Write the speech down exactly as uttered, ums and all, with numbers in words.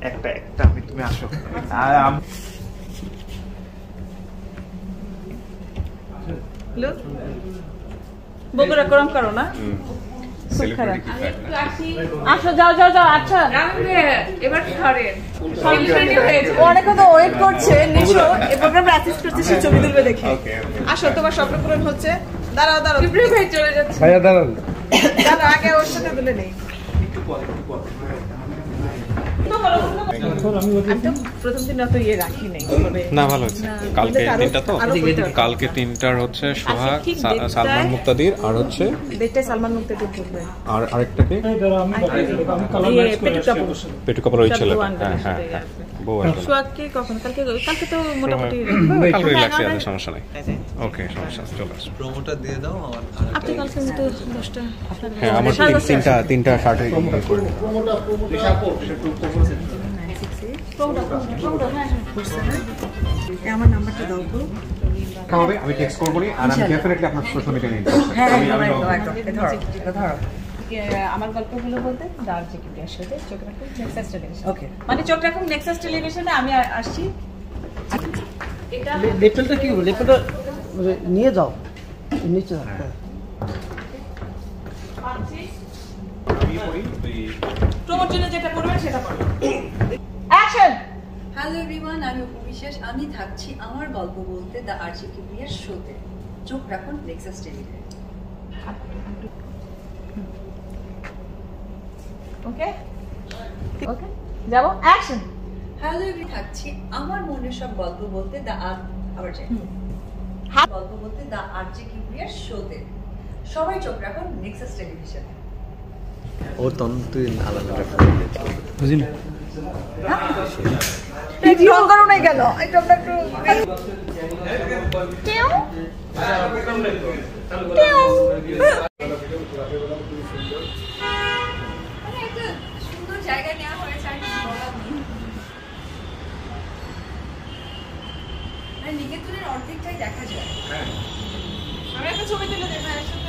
একটা একটা আমি তুমি আসো বগুড়া গরম করো না আসো যাও যাও যাও আচ্ছা এবার সরেন অনেকে তো ওয়েট করছে নিশো এই প্রোগ্রামে অ্যাসিস্ট করছে সে ছবি তুলবে দেখে আসো তোমার স্বপ্ন পূরণ হচ্ছে দাঁড়াও দাঁড়াও ইব্রাহিম ভাই চলে যাচ্ছে ভাইয়া দাঁড়ান দাঁড়াও আগে ওর সাথে তুলে নেই প্রথম দিন অত ইয়ে রাখি নাই না ভালো হচ্ছে কালকে তিনটা তো কালকে তিনটার হচ্ছে সোহাগ সালমান মুক্তাদির আর হচ্ছে দেখতে সালমান মুক্তাদির করবে আর আরেকটা কি পেটু কাপড় ওই ছেলে হ্যাঁ হ্যাঁ বউ আসবে সোহাগকে কখন কালকে কালকে তো মোটামুটি কালকে রিল্যাক্স আছে সমস্যা নাই ওকে সমস্যা চলে আসো প্রোমোটা দিয়ে দাও আমার আপনি কালকে তো দশটা হ্যাঁ আমার তিনটা তিনটা শার্ট করে প্রোমোটা প্রোমোটা সাপোর্ট সেটু প্রোমোটা আমার নাম্বারটা দাও তো হবে আমি টেক্সট করব নি আর আমি ডেফিনেটলি আপনার সোশ্যাল মিডিয়া নিয়ে আমি আমি ধরো আমার গল্পগুলো বলতে দাঁড় চেকে দিয়ে আসলে চোখ রাখুন নেক্সাস টেলিভিশন ওকে মানে চোখ রাখুন নেক্সাস টেলিভিশনে আমি আসছি এটা লেপটপটা কি লেপটপটা নিয়ে যাও নিচে রাখো প্রমোর জন্য যেটা করবেন সেটা করুন অ্যাকশন হ্যালো এভরিওয়ান আমি অপু বিশ্বাস আমি থাকছি আমার গল্প বলতে দ্য আরজি কিবরিয়ার শোতে চোখ রাখুন নেক্সাস টেলিভিশনে ওকে ওকে যাবো অ্যাকশন হ্যালো এভরি থাকছি আমার মনের সব গল্প বলতে দ্য আর আবার যাই গল্প বলতে দ্য আরজি কিবরিয়ার শোতে সবাই চোখ রাখুন নেক্সাস টেলিভিশনে ও তন্তুই আলাদা বুঝিনি এই রং করো না কেন একটু আমরা একটু কেউ কেউ একটা সুন্দর জায়গা নেওয়া হয়েছে আর কিছু বলার নেই আর নিকেতনের অর্ধেকটাই দেখা যায় আমি একটা ছবি তুলে দেব